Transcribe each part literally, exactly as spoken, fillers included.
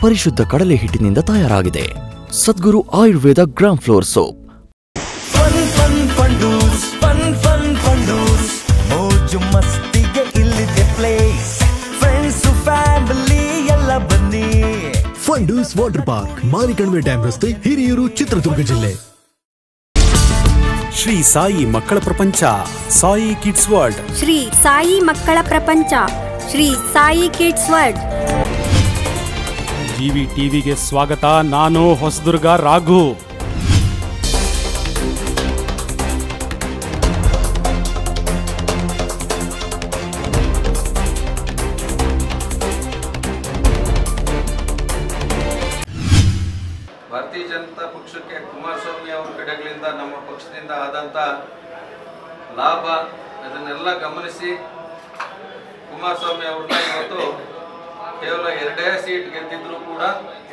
ಪರಿಶುದ್ಧ ಕಡಲೆ ಹಿಟ್ಟಿನಿಂದ ತಯಾರಾಗಿದೆ. Sadguru Ayurveda gram flour soap. Fun fun Fundoos fun fun Fundoos ಮೋಜು ಮಸ್ತಿಗೆ ಇಲ್ಲಿದೆ ಪ್ಲೇಸ್. ಫ್ರೆಂಡ್ಸ್ ಫ್ಯಾಮಿಲಿ ಎಲ್ಲ ಬನ್ನಿ. Fundoos water park, Marikanive dam ರಸ್ತೆ, ಹಿರಿಯೂರು, ಚಿತ್ರದುರ್ಗ ಜಿಲ್ಲೆ. ಶ್ರೀ ಸಾಯಿ ಮಕ್ಕಳ ಪ್ರಪಂಚ, ಸಾಯಿ ಕಿಡ್ಸ್ ವರ್ಲ್ಡ್. ಶ್ರೀ ಸಾಯಿ ಮಕ್ಕಳ ಪ್ರಪಂಚ, Shri Sai kids world. GV ಟಿವಿಗೆ ಸ್ವಾಗತ. ನಾನು ಹೊಸದುರ್ಗ ರಾಘು. ಭಾರತೀಯ ಜನತಾ ಪಕ್ಷಕ್ಕೆ ಕುಮಾರಸ್ವಾಮಿ ಅವರ ಕಡೆಗಳಿಂದ ನಮ್ಮ ಪಕ್ಷದಿಂದ ಆದಂಥ ಲಾಭ ಅದನ್ನೆಲ್ಲ ಗಮನಿಸಿ ಕುಮಾರಸ್ವಾಮಿ ಅವ್ರನ್ನ ಇವತ್ತು ಕೇವಲ ಎರಡೇ ಸೀಟ್ ಗೆದ್ದಿದ್ರು ಕೂಡ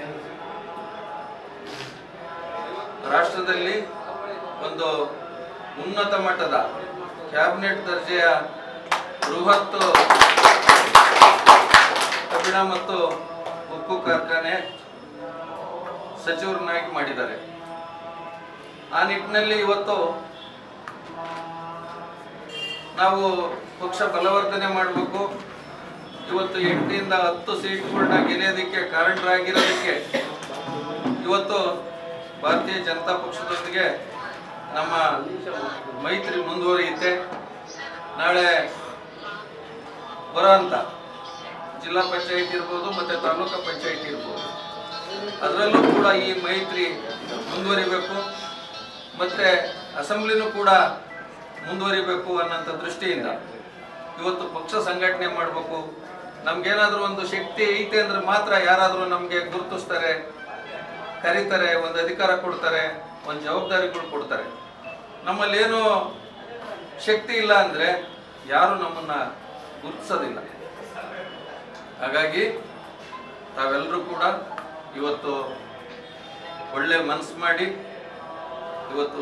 ರಾಷ್ಟ್ರದಲ್ಲಿ ಒಂದು ಉನ್ನತ ಮಟ್ಟದ ಕ್ಯಾಬಿನೆಟ್ ದರ್ಜೆಯ ಬೃಹತ್ ಕಬ್ಬಿಣ ಮತ್ತು ಉಕ್ಕು ಕಾರ್ಖಾನೆ ಸಚಿವರನ್ನಾಗಿ ಮಾಡಿದ್ದಾರೆ. ಆ ನಿಟ್ಟಿನಲ್ಲಿ ಇವತ್ತು ನಾವು ಪಕ್ಷ ಬಲವರ್ಧನೆ ಮಾಡಬೇಕು. ಇವತ್ತು ಎಂಟರಿಂದ ಹತ್ತು ಸೀಟ್ಗಳನ್ನ ಗೆಳೆಯೋದಕ್ಕೆ ಕಾರಣರಾಗಿರೋದಕ್ಕೆ ಇವತ್ತು ಭಾರತೀಯ ಜನತಾ ಪಕ್ಷದೊಂದಿಗೆ ನಮ್ಮ ಮೈತ್ರಿ ಮುಂದುವರಿಯುತ್ತೆ. ನಾಳೆ ಬರೋಂಥ ಜಿಲ್ಲಾ ಪಂಚಾಯತ್ ಇರ್ಬೋದು ಮತ್ತು ತಾಲೂಕು ಪಂಚಾಯತ್ ಇರ್ಬೋದು, ಅದರಲ್ಲೂ ಕೂಡ ಈ ಮೈತ್ರಿ ಮುಂದುವರಿಬೇಕು ಮತ್ತು ಅಸೆಂಬ್ಲಿನೂ ಕೂಡ ಮುಂದುವರಿಬೇಕು ಅನ್ನೋಂಥ ದೃಷ್ಟಿಯಿಂದ ಇವತ್ತು ಪಕ್ಷ ಸಂಘಟನೆ ಮಾಡಬೇಕು. ನಮ್ಗೇನಾದರೂ ಒಂದು ಶಕ್ತಿ ಐತೆ ಅಂದರೆ ಮಾತ್ರ ಯಾರಾದರೂ ನಮಗೆ ಗುರುತಿಸ್ತಾರೆ, ಕರೀತಾರೆ, ಒಂದು ಅಧಿಕಾರ ಕೊಡ್ತಾರೆ, ಒಂದು ಜವಾಬ್ದಾರಿಗಳು ಕೊಡ್ತಾರೆ. ನಮ್ಮಲ್ಲೇನು ಶಕ್ತಿ ಇಲ್ಲ ಅಂದರೆ ಯಾರು ನಮ್ಮನ್ನು ಗುರುತಿಸೋದಿಲ್ಲ. ಹಾಗಾಗಿ ತಾವೆಲ್ಲರೂ ಕೂಡ ಇವತ್ತು ಒಳ್ಳೆ ಮನಸ್ಸು ಮಾಡಿ ಇವತ್ತು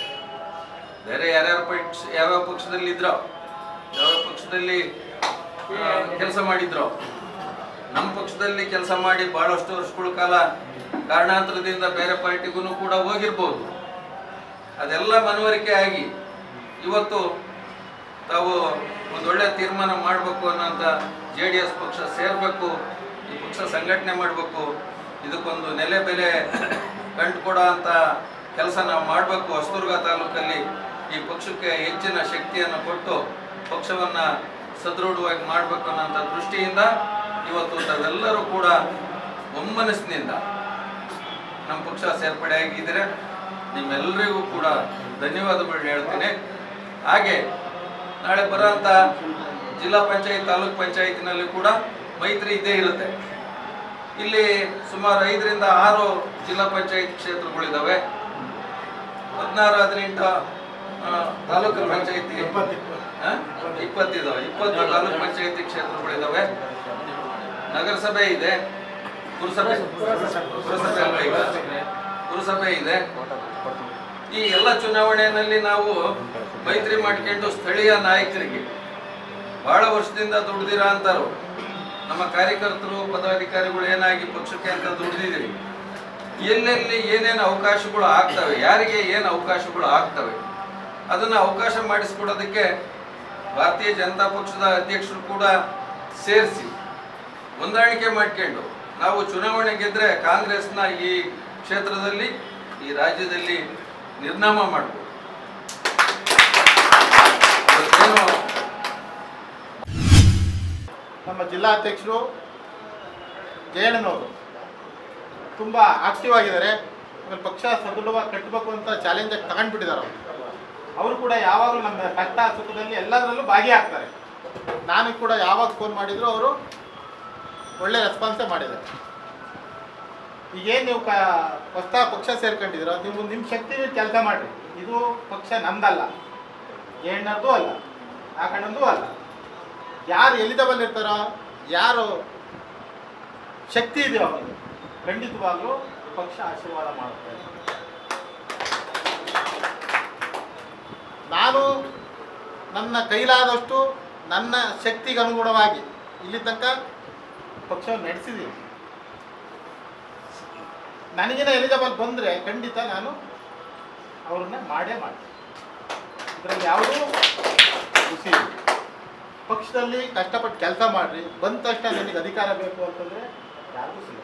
ಬೇರೆ ಯಾರ್ಯಾರ ಪಕ್ಷ ಯಾವ್ಯಾವ ಪಕ್ಷದಲ್ಲಿ ಇದ್ರೋ, ಯಾವ್ಯಾವ ಪಕ್ಷದಲ್ಲಿ ಕೆಲಸ ಮಾಡಿದ್ರೋ, ನಮ್ಮ ಪಕ್ಷದಲ್ಲಿ ಕೆಲಸ ಮಾಡಿ ಭಾಳಷ್ಟು ವರ್ಷಗಳ ಕಾಲ ಕಾರಣಾಂತರದಿಂದ ಬೇರೆ ಪಾರ್ಟಿಗೂ ಕೂಡ ಹೋಗಿರ್ಬೋದು. ಅದೆಲ್ಲ ಮನವರಿಕೆ ಆಗಿ ಇವತ್ತು ತಾವು ಒಂದೊಳ್ಳೆ ತೀರ್ಮಾನ ಮಾಡಬೇಕು ಅನ್ನೋಂಥ ಜೆ ಡಿ ಎಸ್ ಪಕ್ಷ ಸೇರಬೇಕು, ಈ ಪಕ್ಷ ಸಂಘಟನೆ ಮಾಡಬೇಕು, ಇದಕ್ಕೊಂದು ನೆಲೆ ಬೆಲೆ ಕಂಡುಕೊಡೋ ಅಂಥ ಕೆಲಸ ನಾವು ಮಾಡಬೇಕು. ಹೊಸದುರ್ಗ ತಾಲೂಕಲ್ಲಿ ಈ ಪಕ್ಷಕ್ಕೆ ಹೆಚ್ಚಿನ ಶಕ್ತಿಯನ್ನು ಕೊಟ್ಟು ಪಕ್ಷವನ್ನು ಸದೃಢವಾಗಿ ಮಾಡಬೇಕು ಅನ್ನೋಂಥ ದೃಷ್ಟಿಯಿಂದ ಇವತ್ತು ತಾವೆಲ್ಲರೂ ಕೂಡ ಒಮ್ಮನಸ್ಸಿನಿಂದ ನಮ್ಮ ಪಕ್ಷ ಸೇರ್ಪಡೆಯಾಗಿದ್ದರೆ ನಿಮ್ಮೆಲ್ಲರಿಗೂ ಕೂಡ ಧನ್ಯವಾದಗಳು ಹೇಳ್ತೀನಿ. ಹಾಗೆ ನಾಳೆ ಬರೋಂಥ ಜಿಲ್ಲಾ ಪಂಚಾಯತ್ ತಾಲೂಕ್ ಪಂಚಾಯತಿನಲ್ಲಿ ಕೂಡ ಮೈತ್ರಿ ಇದ್ದೇ ಇರುತ್ತೆ. ಇಲ್ಲಿ ಸುಮಾರು ಐದರಿಂದ ಆರು ಜಿಲ್ಲಾ ಪಂಚಾಯತ್ ಕ್ಷೇತ್ರಗಳಿದ್ದಾವೆ. ಹದಿನಾರು ಹದಿನೆಂಟು ತಾಲೂಕು ಪಂಚಾಯತಿ ಇಪ್ಪತ್ತಿದಾವೆ ಇಪ್ಪತ್ತು ತಾಲೂಕು ಪಂಚಾಯತಿ ಕ್ಷೇತ್ರಗಳಿದ್ದಾವೆ. ನಗರಸಭೆ ಇದೆ, ಪುರಸಭೆ ಪುರಸಭೆ ಅಲ್ಲ ಈಗ ಪುರಸಭೆ ಇದೆ. ಈ ಎಲ್ಲ ಚುನಾವಣೆಯಲ್ಲಿ ನಾವು ಮೈತ್ರಿ ಮಾಡ್ಕೊಂಡು ಸ್ಥಳೀಯ ನಾಯಕರಿಗೆ ಬಹಳ ವರ್ಷದಿಂದ ದುಡ್ದಿರ ಅಂತಾರು ನಮ್ಮ ಕಾರ್ಯಕರ್ತರು ಪದಾಧಿಕಾರಿಗಳು ಏನಾಗಿ ಪಕ್ಷಕ್ಕೆ ಅಂತ ದುಡ್ದಿದ್ದೀರಿ. ಎಲ್ಲೆಲ್ಲಿ ಏನೇನು ಅವಕಾಶಗಳು ಆಗ್ತವೆ, ಯಾರಿಗೆ ಏನು ಅವಕಾಶಗಳು ಆಗ್ತವೆ, ಅದನ್ನು ಅವಕಾಶ ಮಾಡಿಸ್ಕೊಡೋದಕ್ಕೆ ಭಾರತೀಯ ಜನತಾ ಪಕ್ಷದ ಅಧ್ಯಕ್ಷರು ಕೂಡ ಸೇರಿಸಿ ಹೊಂದಾಣಿಕೆ ಮಾಡ್ಕೊಂಡು ನಾವು ಚುನಾವಣೆ ಗೆದ್ದರೆ ಕಾಂಗ್ರೆಸ್ನ ಈ ಕ್ಷೇತ್ರದಲ್ಲಿ ಈ ರಾಜ್ಯದಲ್ಲಿ ನಿರ್ನಾಮ ಮಾಡಬಹುದು. ನಮ್ಮ ಜಿಲ್ಲಾಧ್ಯಕ್ಷರು ಜಯಣ್ಣನವರು ತುಂಬ ಆಕ್ಟಿವ್ ಆಗಿದ್ದಾರೆ. ಆಮೇಲೆ ಪಕ್ಷ ಸದೃಢವಾಗಿ ಕಟ್ಟಬೇಕು ಅಂತ ಚಾಲೆಂಜಾಗಿ ತಗೊಂಡ್ಬಿಟ್ಟಿದ್ದಾರೆ. ಅವರು ಅವರು ಕೂಡ ಯಾವಾಗಲೂ ನಮ್ಮ ಕಷ್ಟ ಸುಖದಲ್ಲಿ ಎಲ್ಲದರಲ್ಲೂ ಭಾಗಿಯಾಗ್ತಾರೆ. ನಾನು ಕೂಡ ಯಾವಾಗ ಫೋನ್ ಮಾಡಿದ್ರು ಅವರು ಒಳ್ಳೆ ರೆಸ್ಪಾನ್ಸೇ ಮಾಡಿದ್ದಾರೆ. ಈಗೇನು ನೀವು ಕ ಹೊಸ ಪಕ್ಷ ಸೇರ್ಕೊಂಡಿದ್ದೀರೋ ನೀವು ನಿಮ್ಮ ಶಕ್ತಿ ಕೆಲಸ ಮಾಡಿರಿ. ಇದು ಪಕ್ಷ ನಮ್ದಲ್ಲ, ಜಯಣ್ಣದ್ದು ಅಲ್ಲ, ಆ ಕಣ್ಣಂದೂ ಅಲ್ಲ. ಯಾರು ಎಲ್ಲಿಂದ ಬಂದಿರ್ತಾರೋ, ಯಾರು ಶಕ್ತಿ ಇದೆಯೋ ಅವನಿಗೆ ಖಂಡಿತವಾಗ್ಲೂ ಪಕ್ಷ ಆಶೀರ್ವಾದ ಮಾಡುತ್ತೆ. ನಾನು ನನ್ನ ಕೈಲಾದಷ್ಟು ನನ್ನ ಶಕ್ತಿಗೆ ಅನುಗುಣವಾಗಿ ಇಲ್ಲಿ ತನಕ ಪಕ್ಷವನ್ನು ನಡೆಸಿದ್ದೀನಿ. ನನಗೇನೋ ಎಲಿಜಿಬಲ್ ಬಂದರೆ ಖಂಡಿತ ನಾನು ಅವ್ರನ್ನ ಮಾಡೇ ಮಾಡ್ತೀನಿ. ಇದರಲ್ಲಿ ಯಾವುದೂ ಖುಷಿ ಇಲ್ಲ. ಪಕ್ಷದಲ್ಲಿ ಕಷ್ಟಪಟ್ಟು ಕೆಲಸ ಮಾಡಿರಿ, ಬಂದ ತಕ್ಷಣ ನಿಮಗೆ ಅಧಿಕಾರ ಬೇಕು ಅಂತಂದರೆ ಯಾರಿಗೂ ಸಿಗಲ್ಲ.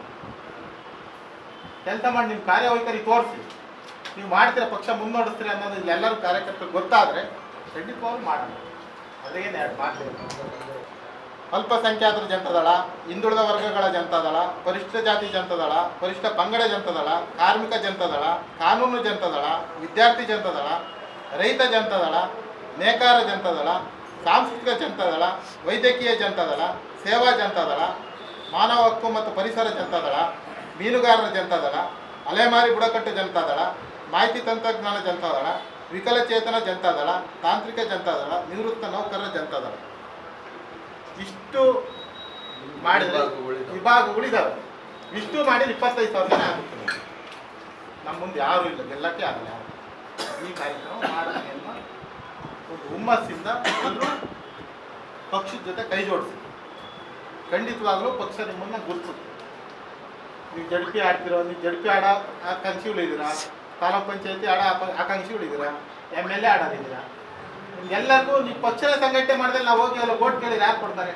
ಕೆಲಸ ಮಾಡಿ ನಿಮ್ಮ ಕಾರ್ಯವೈಖರಿ ತೋರಿಸಿ, ನೀವು ಮಾಡ್ತೀರ ಪಕ್ಷ ಮುನ್ನಡೆಸ್ತೀರಿ ಅನ್ನೋದು ಇಲ್ಲೆಲ್ಲರೂ ಕಾರ್ಯಕರ್ತರು ಗೊತ್ತಾದರೆ ಖಂಡಿತವಾಗ್ಲೂ ಮಾಡೋಣ. ಅದೇನು ಎರಡು ಮಾತು. ಅಲ್ಪಸಂಖ್ಯಾತರ ಜನತಾದಳ, ಹಿಂದುಳಿದ ವರ್ಗಗಳ ಜನತಾದಳ, ಪರಿಶಿಷ್ಟ ಜಾತಿ ಜನತಾದಳ, ಪರಿಶಿಷ್ಟ ಪಂಗಡ ಜನತಾದಳ, ಕಾರ್ಮಿಕ ಜನತಾದಳ, ಕಾನೂನು ಜನತಾದಳ, ವಿದ್ಯಾರ್ಥಿ ಜನತಾದಳ, ರೈತ ಜನತಾದಳ, ನೇಕಾರ ಜನತಾದಳ, ಸಾಂಸ್ಕೃತಿಕ ಜನತಾದಳ, ವೈದ್ಯಕೀಯ ಜನತಾದಳ, ಸೇವಾ ಜನತಾದಳ, ಮಾನವ ಹಕ್ಕು ಮತ್ತು ಪರಿಸರ ಜನತಾದಳ, ಮೀನುಗಾರರ ಜನತಾದಳ, ಅಲೆಮಾರಿ ಬುಡಕಟ್ಟು ಜನತಾದಳ, ಮಾಹಿತಿ ತಂತ್ರಜ್ಞಾನ ಜನತಾದಳ, ವಿಕಲಚೇತನ ಜನತಾದಳ, ತಾಂತ್ರಿಕ ಜನತಾದಳ, ನಿವೃತ್ತ ನೌಕರರ ಜನತಾದಳ. ಇಷ್ಟು ಮಾಡಿದರೆ ವಿಭಾಗಗಳಿದ್ದಾವೆ. ಇಷ್ಟು ಮಾಡಿದ್ರೆ ಇಪ್ಪತ್ತೈದು ಸಾವಿರ ಜನ ಆಗುತ್ತೆ. ನಮ್ಮ ಮುಂದೆ ಯಾರೂ ಇಲ್ಲ, ಗೆಲ್ಲಕ್ಕೆ ಆಗಲ್ಲ. ಈ ಕಾರ್ಯಕ್ರಮ ಮಾಡೋಣ ಒಂದು ಹುಮ್ಮಸ್ಸಿಂದ ಎಲ್ಲರೂ ಪಕ್ಷದ ಜೊತೆ ಕೈ ಜೋಡಿಸಿ. ಖಂಡಿತವಾಗಲೂ ಪಕ್ಷ ನಿಮ್ಮನ್ನು ಗುರುತಿಸುತ್ತೆ. ನೀವು ಜಡ್ಪಿ ಆಡ್ತಿರೋ, ನೀವು ಜಡ್ಪಿ ಆಡ ಆಕಾಂಕ್ಷಿಗಳಿದ್ದೀರಾ, ತಾಲೂಕ್ ಪಂಚಾಯತಿ ಆಡ ಆಕಾಂಕ್ಷಿಗಳಿದ್ದೀರಾ, ಎಮ್ ಎಲ್ ಎ ಆಡೋದಿದ್ದೀರಾ. ಎಲ್ಲರಿಗೂ ನೀವು ಪಕ್ಷದ ಸಂಘಟನೆ ಮಾಡಿದ್ರೆ ನಾವು ಹೋಗಿ ಎಲ್ಲ ಓಟ್ ಕೇಳಿದ್ರೆ ಯಾರು ಕೊಡ್ತಾರೆ?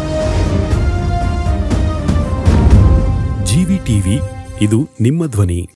ಜಿವಿ ಟಿವಿ, ಇದು ನಿಮ್ಮ ಧ್ವನಿ.